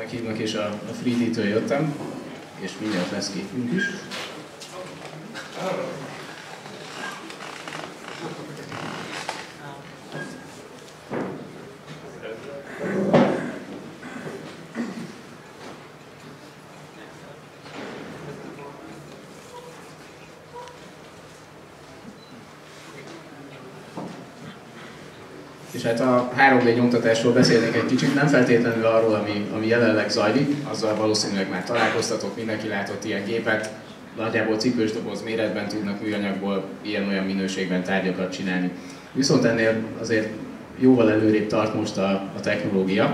Eszternek hívnak, és a Freedy-től jöttem, és mindjárt lesz képünk is. És hát a 3D nyomtatásról beszélnék egy kicsit, nem feltétlenül arról, ami jelenleg zajlik, azzal valószínűleg már találkoztatok, mindenki látott ilyen gépet, nagyjából cipős doboz méretben tudnak műanyagból ilyen-olyan minőségben tárgyakat csinálni. Viszont ennél azért jóval előrébb tart most a technológia.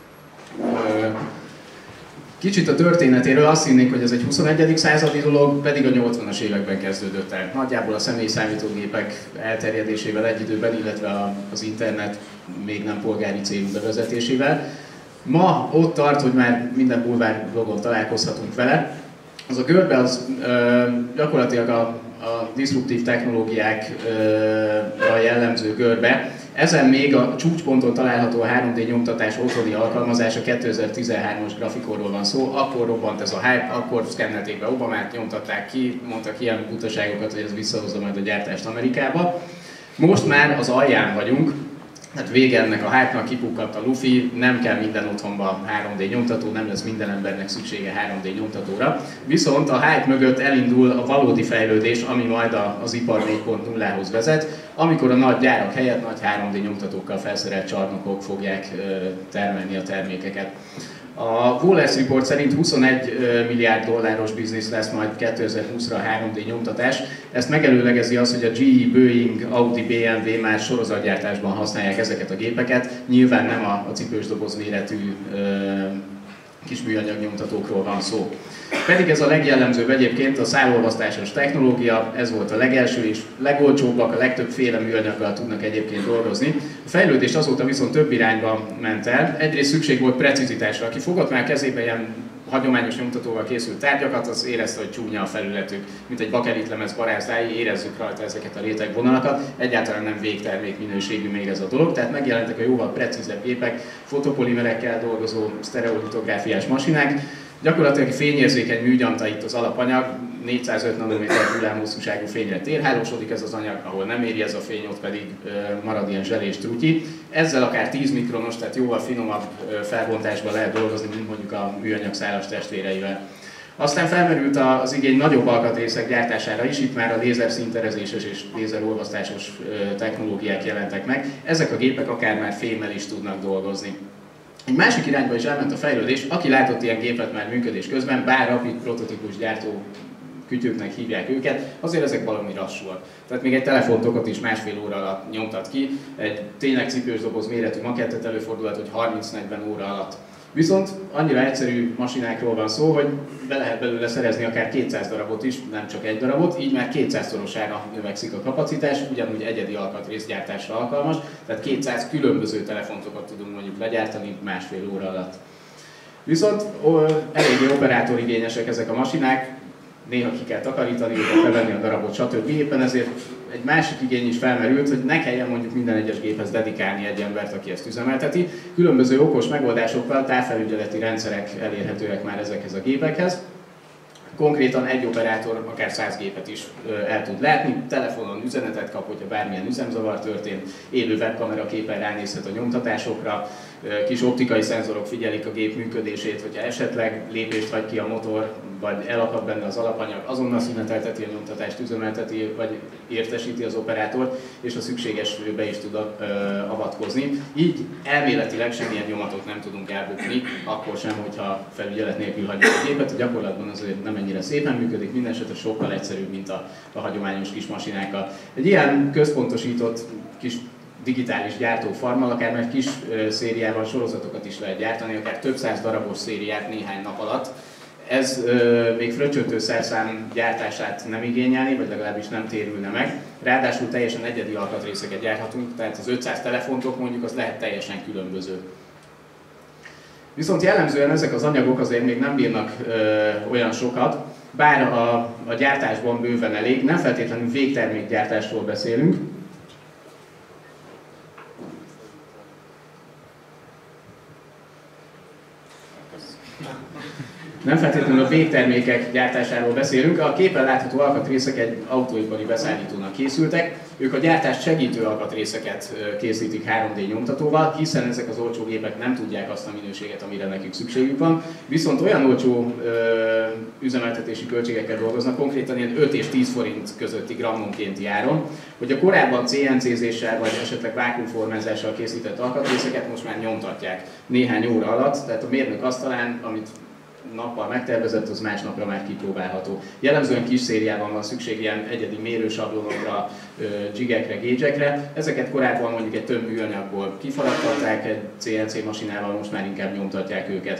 Kicsit a történetéről azt hinnénk, hogy ez egy 21. századi dolog, pedig a 80-as években kezdődött el. Nagyjából a személyi számítógépek elterjedésével egy időben, illetve az internet még nem polgári célú bevezetésével. Ma ott tart, hogy már minden bulvár blogon találkozhatunk vele. Az a görbe az gyakorlatilag a diszruptív technológiákra jellemző görbe. Ezen még a csúcsponton található a 3D nyomtatás otthoni alkalmazása, 2013-as grafikonról van szó, akkor robbant ez a hype, akkor szkennelték be Obamát, nyomtatták ki, mondtak ilyen butaságokat, hogy ez visszahozza majd a gyártást Amerikába. Most már az alján vagyunk, hát vége ennek a hype-nak, kipukkadt a lufi, nem kell minden otthonban 3D nyomtató, nem lesz minden embernek szüksége 3D nyomtatóra. Viszont a hype mögött elindul a valódi fejlődés, ami majd az ipar 4.0-hoz vezet, amikor a nagy gyárak helyett nagy 3D nyomtatókkal felszerelt csarnokok fogják termelni a termékeket. A Wallace Report szerint 21 milliárd dolláros biznisz lesz majd 2020-ra a 3D nyomtatás. Ezt megelőlegezi az, hogy a GE, Boeing, Audi, BMW már sorozatgyártásban használják ezeket a gépeket. Nyilván nem a cipős doboz méretű kis műanyag nyomtatókról van szó. Pedig ez a legjellemzőbb egyébként a szálolvasztásos technológia, ez volt a legelső és legolcsóbbak, a legtöbbféle műanyaggal tudnak egyébként dolgozni. A fejlődés azóta viszont több irányba ment el. Egyrészt szükség volt precizitásra. Aki fogott már kezébe ilyen hagyományos nyomtatóval készült tárgyakat, az érezte, hogy csúnya a felületük, mint egy bakelitlemez barázdái, érezzük rajta ezeket a rétegvonalakat. Egyáltalán nem végtermék minőségű még ez a dolog, tehát megjelentek a jóval precízebb gépek, fotopolimerekkel dolgozó sztereolitográfiás masinák. Gyakorlatilag fényérzékeny műgyanta itt az alapanyag, 405 nanométer hullámhosszúságú fényre térhálósodik ez az anyag, ahol nem éri ez a fény, ott pedig marad ilyen zselés trutyi. Ezzel akár 10 mikronos, tehát jóval finomabb felbontásban lehet dolgozni, mint mondjuk a műanyag szálas testvéreivel. Aztán felmerült az igény nagyobb alkatrészek gyártására is, itt már a lézerszínterezéses és lézerolvasztásos technológiák jelentek meg. Ezek a gépek akár már fémmel is tudnak dolgozni. Egy másik irányba is elment a fejlődés, aki látott ilyen gépet már működés közben, bár rapid prototípus gyártó kütyüknek hívják őket, azért ezek valami lassúak. Tehát még egy telefontokot is másfél óra alatt nyomtat ki, egy tényleg cipős doboz méretű makettet előfordulhat, hogy 30-40 óra alatt. Viszont annyira egyszerű masinákról van szó, hogy be lehet belőle szerezni akár 200 darabot is, nem csak egy darabot, így már 200-szorosára növekszik a kapacitás, ugyanúgy egyedi alkatrészgyártásra alkalmas, tehát 200 különböző telefontokat tudunk mondjuk legyártani másfél óra alatt. Viszont eléggé operátorigényesek ezek a masinák, néha ki kell takarítani, bevenni a darabot, stb. Éppen ezért egy másik igény is felmerült, hogy ne kelljen mondjuk minden egyes géphez dedikálni egy embert, aki ezt üzemelteti. Különböző okos megoldásokkal távfelügyeleti rendszerek elérhetőek már ezekhez a gépekhez. Konkrétan egy operátor akár 100 gépet is el tud látni, telefonon üzenetet kap, hogyha bármilyen üzemzavar történt, élő webkamera képen ránézhet a nyomtatásokra, kis optikai szenzorok figyelik a gép működését, hogyha esetleg lépést hagy ki a motor, vagy elakad benne az alapanyag, azonnal szünetelteti a nyomtatást, üzemelteti, vagy értesíti az operátort, és a szükséges be is tud avatkozni. Így elméletileg semmilyen nyomatot nem tudunk elbukni, akkor sem, hogyha felügyelet nélkül hagyjuk a gépet. A gyakorlatban azért nem ennyire szépen működik, mindenesetre sokkal egyszerűbb, mint a hagyományos kis masinákkal. Egy ilyen központosított kis digitális gyártófarmmal, akár már kis szériával sorozatokat is lehet gyártani, akár több száz darabos szériát néhány nap alatt. Ez még fröccsöntő szerszám gyártását nem igényelni, vagy legalábbis nem térülne meg. Ráadásul teljesen egyedi alkatrészeket gyárthatunk, tehát az 500 telefontok mondjuk az lehet teljesen különböző. Viszont jellemzően ezek az anyagok azért még nem bírnak olyan sokat, bár a gyártásban bőven elég, nem feltétlenül végtermékgyártásról beszélünk. Nem feltétlenül a végtermékek gyártásáról beszélünk, a képen látható alkatrészek egy autóipari beszállítónak készültek. Ők a gyártást segítő alkatrészeket készítik 3D nyomtatóval, hiszen ezek az olcsó gépek nem tudják azt a minőséget, amire nekik szükségük van. Viszont olyan olcsó üzemeltetési költségekkel dolgoznak, konkrétan ilyen 5 és 10 forint közötti grammonkénti áron, hogy a korábban CNC-zéssel vagy esetleg vákuumformázással készített alkatrészeket most már nyomtatják néhány óra alatt, tehát a mérnök asztalán, amit nappal megtervezett, az másnapra már kipróbálható. Jellemzően kis szériában van szükség ilyen egyedi mérősablonokra, jigekre, gauge-ekre. Ezeket korábban mondjuk egy több műanyagból kifaragtatták egy CNC masinával, most már inkább nyomtatják őket.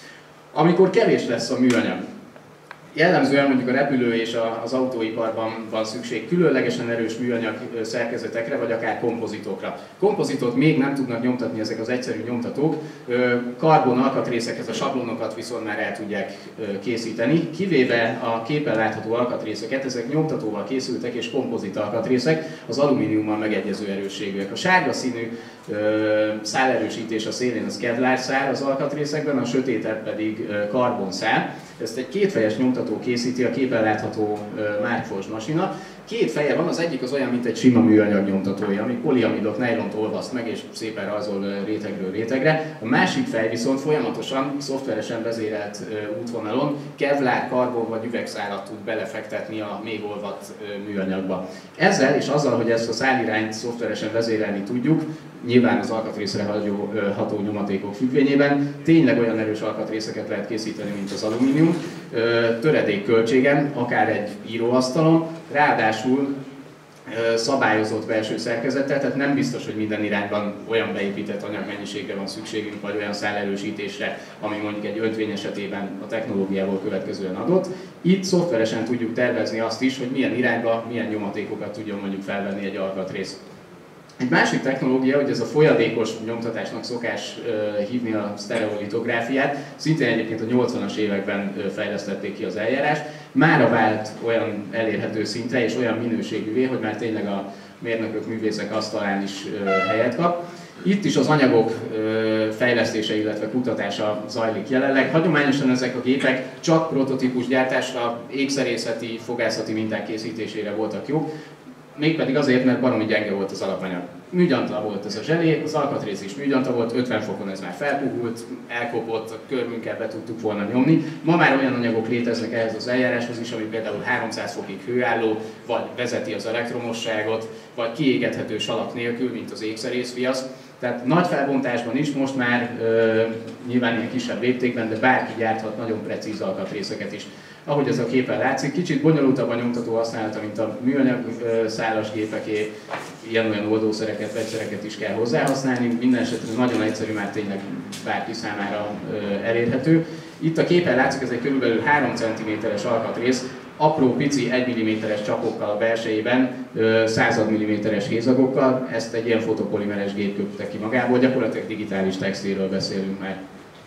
Amikor kevés lesz a műanyag, jellemzően mondjuk a repülő és az autóiparban van szükség különlegesen erős műanyag szerkezetekre, vagy akár kompozitokra. Kompozitot még nem tudnak nyomtatni ezek az egyszerű nyomtatók, karbon alkatrészekhez a sablonokat viszont már el tudják készíteni, kivéve a képen látható alkatrészeket, ezek nyomtatóval készültek és kompozit alkatrészek, az alumíniummal megegyező erősségűek. A sárga színű szálerősítés a szélén az kevlar szál az alkatrészekben, a sötétebb pedig karbonszál. Ezt egy kétfejes nyomtató készíti, a képen látható Markforged masina. Két feje van, az egyik az olyan, mint egy sima műanyag nyomtatója, ami poliamidot, nejlont olvaszt meg és szépen rajzol rétegről rétegre. A másik fej viszont folyamatosan, szoftveresen vezérelt útvonalon kevlar, karbon vagy üvegszálat tud belefektetni a még olvadt műanyagba. Ezzel és azzal, hogy ezt a szálirányt szoftveresen vezérelni tudjuk, nyilván az alkatrészre ható nyomatékok függvényében, tényleg olyan erős alkatrészeket lehet készíteni, mint az alumínium, töredék költségen, akár egy íróasztalon, ráadásul szabályozott belső szerkezettel, tehát nem biztos, hogy minden irányban olyan beépített anyagmennyiségre van szükségünk, vagy olyan szálerősítésre, ami mondjuk egy öntény esetében a technológiából következően adott. Itt szoftveresen tudjuk tervezni azt is, hogy milyen irányba, milyen nyomatékokat tudjon mondjuk felvenni egy alkatrész. Egy másik technológia, hogy ez a folyadékos nyomtatásnak szokás hívni a sztereolitográfiát, szintén egyébként a 80-as években fejlesztették ki az eljárást, mára vált olyan elérhető szintre és olyan minőségűvé, hogy már tényleg a mérnökök, művészek asztalán is helyet kap. Itt is az anyagok fejlesztése, illetve kutatása zajlik jelenleg. Hagyományosan ezek a gépek csak prototípus gyártásra, ékszerészeti, fogászati minták készítésére voltak jók, mégpedig azért, mert baromi gyenge volt az alapanyag. Műgyanta volt ez a zselé, az alkatrész is műgyanta volt, 50 fokon ez már felpuhult, elkopott, a körmünkkel be tudtuk volna nyomni. Ma már olyan anyagok léteznek ehhez az eljáráshoz is, ami például 300 fokig hőálló, vagy vezeti az elektromosságot, vagy kiégethető salak nélkül, mint az ékszerészviasz. Tehát nagy felbontásban is, most már nyilván ilyen kisebb léptékben, de bárki gyárthat nagyon precíz alkatrészeket is. Ahogy ez a képen látszik, kicsit bonyolultabb a nyomtató használata, mint a műanyag szálas gépeké, ilyen-olyan oldószereket, vegyszereket is kell hozzá használni, minden esetben nagyon egyszerű, már tényleg bárki számára elérhető. Itt a képen látszik, ez egy kb. 3 cm-es alkatrész, apró, pici 1 mm-es csapokkal a belsejében, 100 mm-es hézagokkal, ezt egy ilyen fotopolimeres gép köpte ki magából, gyakorlatilag digitális textilről beszélünk már.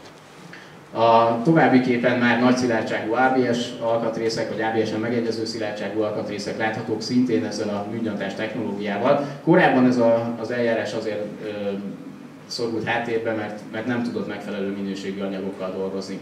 A további képen már nagy szilárdságú ABS alkatrészek, vagy ABS-en megegyező szilárdságú alkatrészek láthatók szintén ezzel a műgyantás technológiával. Korábban ez az eljárás azért szorult háttérbe, mert nem tudott megfelelő minőségű anyagokkal dolgozni.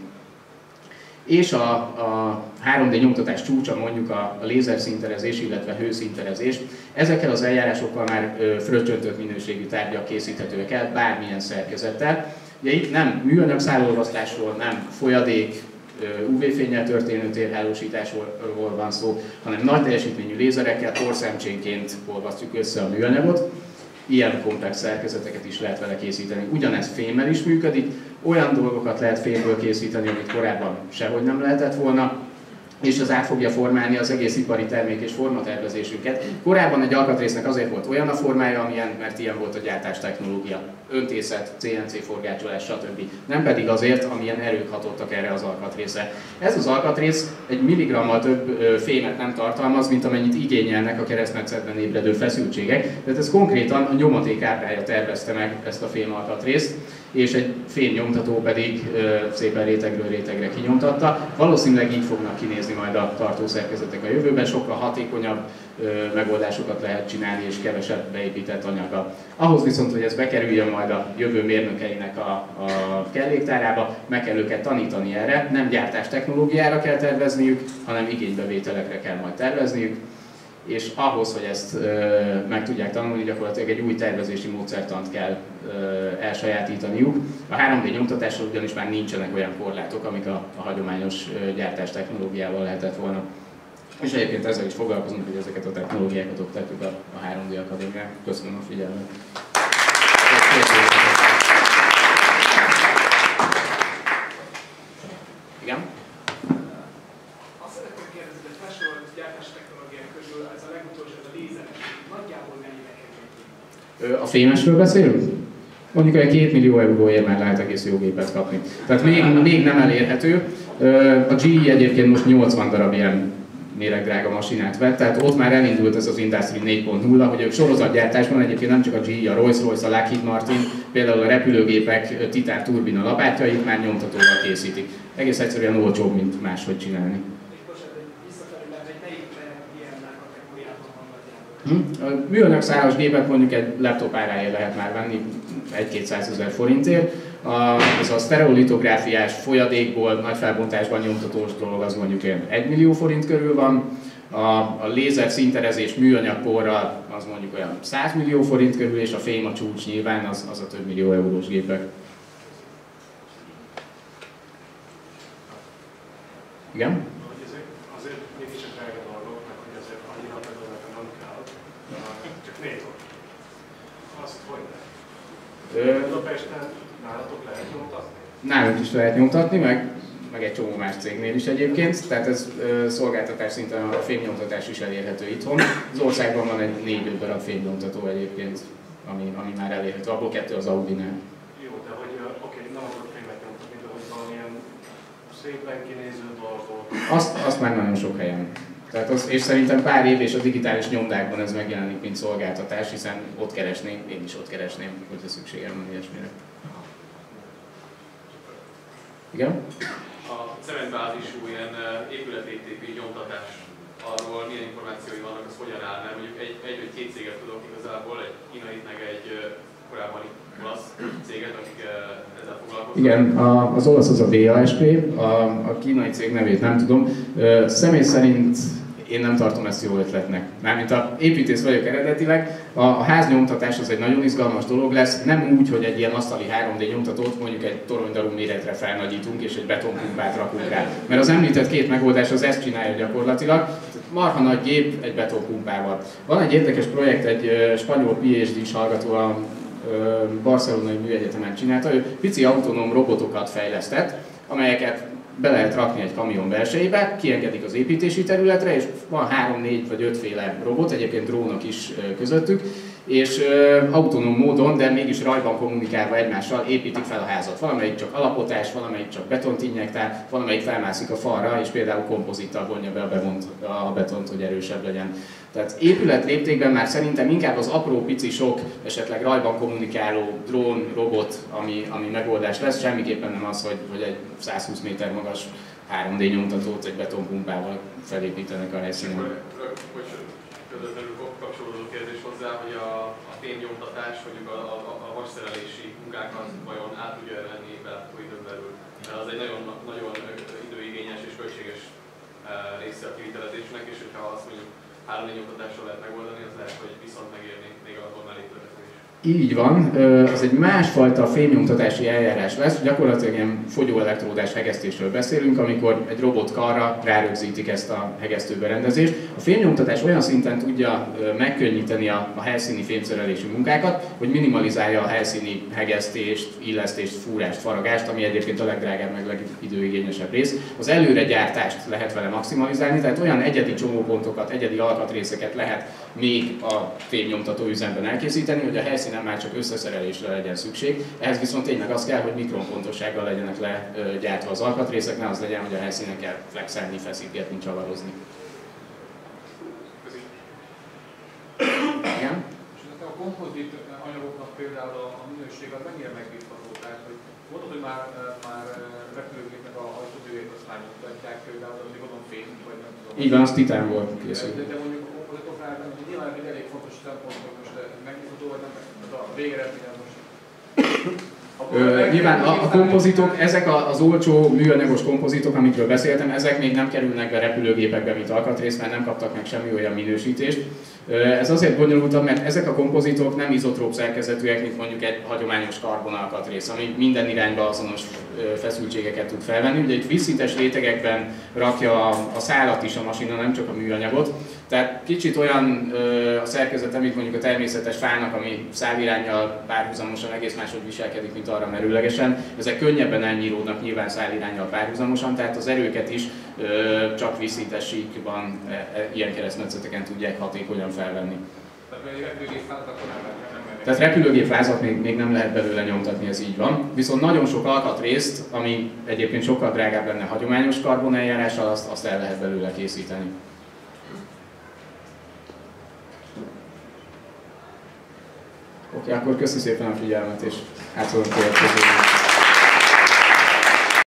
És a 3D nyomtatás csúcsa mondjuk a lézerszínterezés, illetve hőszínterezés. Ezekkel az eljárásokkal már fröccsöntött minőségű tárgyak készíthetőek el bármilyen szerkezettel. Ugye itt nem műanyag szálolvasztásról, nem folyadék, UV-fénnyel történő térhálósításról van szó, hanem nagy teljesítményű lézerekkel porszemcsénként olvasztjuk össze a műanyagot. Ilyen komplex szerkezeteket is lehet vele készíteni. Ugyanez fémmel is működik, olyan dolgokat lehet fémből készíteni, amit korábban sehogy nem lehetett volna, és az át fogja formálni az egész ipari termék és formatervezésünket. Korábban egy alkatrésznek azért volt olyan a formája, amilyen, mert ilyen volt a gyártás technológia. Öntészet, CNC forgácsolás, stb. Nem pedig azért, amilyen erők hatottak erre az alkatrészre. Ez az alkatrész egy milligrammal több fémet nem tartalmaz, mint amennyit igényelnek a keresztmetszetben ébredő feszültségek. Tehát ez konkrétan a nyomaték ábrája tervezte meg ezt a fém alkatrészt, és egy fémnyomtató pedig szépen rétegről rétegre kinyomtatta. Valószínűleg így fognak kinézni változni majd a tartószerkezetek a jövőben, sokkal hatékonyabb megoldásokat lehet csinálni és kevesebb beépített anyaggal. Ahhoz viszont, hogy ez bekerüljön majd a jövő mérnökeinek a kelléktárába, meg kell őket tanítani erre, nem gyártás technológiára kell tervezniük, hanem igénybevételekre kell majd tervezniük, és ahhoz, hogy ezt meg tudják tanulni, gyakorlatilag egy új tervezési módszertant kell elsajátítaniuk. A 3D nyomtatással ugyanis már nincsenek olyan korlátok, amik a hagyományos gyártás technológiával lehetett volna. És egyébként ezzel is foglalkozunk, hogy ezeket a technológiákat oktatjuk a 3D Akadémián. Köszönöm a figyelmet! Igen? Azt szeretném kérdezni, hogy a felsorolt gyártás technológiák közül ez a legutolsó, ez a lézeres, nagyjából mennyibe kerül? A fémesről beszélünk? Mondjuk egy 2 millió euróért már lehet egész jó gépet kapni. Tehát még nem elérhető. A GE egyébként most 80 darab ilyen méregdrága masinát vett, tehát ott már elindult ez az Industry 4.0, hogy ők sorozatgyártásban egyébként nem csak a GE, a Rolls-Royce, a Lockheed Martin, például a repülőgépek titán turbina lapátjait már nyomtatóval készítik. Egész egyszerűen olcsóbb, mint máshogy csinálni. A műanyag szálas gépet mondjuk egy laptop áráért lehet már venni 1-200 ezer forintért. Ez a sztereolitográfiás folyadékból nagy felbontásban nyomtatós dolog az mondjuk 1 millió forint körül van. A lézer színterezés műanyagporral az mondjuk olyan 100 millió forint körül, és a fém a csúcs nyilván az a több millió eurós gépek. Igen? Azért mégis egy drága dolgok, meg hogy azért annyira pedagógusnak nem kell, csak négy. Azt hogy lehet? Budapesten nálatok lehet nyomtatni? Nálunk is lehet nyomtatni, meg egy csomó más cégnél is egyébként, tehát ez szolgáltatás szinten a fémnyomtatás is elérhető itthon. Az országban van egy 4-5 darab fémnyomtató egyébként, ami már elérhető, abból 2 az Audi-nál. Jó, de hogy oké, nem akarok fémet nyomtatni, de hogy valamilyen szépen kinéző dolgok. Azt már nagyon sok helyen. Tehát és szerintem pár év és a digitális nyomdákban ez megjelenik, mint szolgáltatás, hiszen ott keresném, én is ott keresném, hogyha szükségem van ilyesmire. Igen? A cementbázisú ilyen épületépítő nyomtatás, arról milyen információi vannak, az hogyan áll, mert mondjuk egy vagy két céget tudok igazából, egy kínait, meg egy korábban olasz céget, akik ezzel foglalkoznak. Igen, az olasz az a BASP, a kínai cég nevét nem tudom. Személy szerint én nem tartom ezt jó ötletnek. Mármint a építész vagyok eredetileg, a háznyomtatás az egy nagyon izgalmas dolog lesz, nem úgy, hogy egy ilyen asztali 3D nyomtatót mondjuk egy toronydarú méretre felnagyítunk és egy betonpumpát rakunk rá. Mert az említett két megoldás az ezt csinálja gyakorlatilag, marha nagy gép egy betonpumpával. Van egy érdekes projekt, egy spanyol PhD-s hallgató a Barcelonai Műegyetemen csinálta, ő pici autonóm robotokat fejlesztett, amelyeket be lehet rakni egy kamion belsejébe, kiengedik az építési területre, és van 3-4 vagy 5 féle robot, egyébként drónok is közöttük, és autonóm módon, de mégis rajban kommunikálva egymással építik fel a házat. Valamelyik csak alapotás, valamelyik csak betont injektál, valamelyik felmászik a falra, és például kompozittal vonja be a betont, hogy erősebb legyen. Tehát épület léptékben már szerintem inkább az apró, pici, sok, esetleg rajban kommunikáló drón, robot, ami megoldás lesz, semmiképpen nem az, hogy egy 120 méter magas 3D nyomtatót egy betonpumpával felépítenek a helyszínen. Közvetlenül kapcsolódó kérdés hozzá, hogy a fémnyomtatás, mondjuk a vasszerelési munkákat vajon át tudja venni belátható időn belül. Mert az egy nagyon, nagyon időigényes és költséges része a kivitelezésnek, és hogyha azt mondjuk 3D nyomtatással lehet megoldani, az lehet, hogy viszont megérni még a normál épületeknél is. Így van, az egy másfajta fémnyomtatási eljárás lesz, gyakorlatilag ilyen fogyóelektródás hegesztésről beszélünk, amikor egy robotkarra rárögzítik ezt a hegesztőberendezést. A fémnyomtatás olyan szinten tudja megkönnyíteni a helyszíni fémszerelési munkákat, hogy minimalizálja a helyszíni hegesztést, illesztést, fúrást, faragást, ami egyébként a legdrágább, meg legidőigényesebb rész. Az előregyártást lehet vele maximalizálni, tehát olyan egyedi csomópontokat, egyedi alkatrészeket lehet még a fémnyomtató üzemben elkészíteni, hogy a helyszínen már csak összeszerelésre legyen szükség. Ehhez viszont tényleg az kell, hogy mikronpontossággal legyenek legyártva az alkatrészek, ne az legyen, hogy a helyszínen kell flexelni, feszítgetni, csavarozni. Igen? És a kompozit anyagoknak például a minőség az mennyire megbízható? Tehát, hogy mondod, hogy már repülőgépnek a hajtóművét azt hányatják például, hogy gondolom fény, vagy nem tudom. Így van, az titánból készül. De mondjuk a kompozitoknál nyilván egy elég fontos szempont, hogy most megnyugható vagy nem, a végeredményen most. Nyilván a kompozitok, ezek az olcsó műanyagos kompozitok, amikről beszéltem, ezek még nem kerülnek be repülőgépekbe, mint alkatrész, mert nem kaptak meg semmi olyan minősítést. Ez azért bonyolultabb, mert ezek a kompozitok nem izotróp szerkezetűek, mint mondjuk egy hagyományos karbonalkatrész, ami minden irányba azonos feszültségeket tud felvenni. Ugye itt vízszintes rétegekben rakja a szálat is a masina, nem csak a műanyagot. Tehát kicsit olyan a szerkezete, mint mondjuk a természetes fának, ami száliránnyal párhuzamosan egész máshogy viselkedik, mint arra merőlegesen. Ezek könnyebben elnyíródnak nyilván száliránnyal párhuzamosan, tehát az erőket is csak vízszintes síkban ilyen keresztmetszeteken tudják hatékonyan felvenni. Tehát repülőgépvázat még nem lehet belőle nyomtatni, ez így van. Viszont nagyon sok alkatrészt, ami egyébként sokkal drágább lenne hagyományos karboneljárással, azt el lehet belőle készíteni. Oké, akkor köszi szépen a figyelmet, és átszólunk következőre.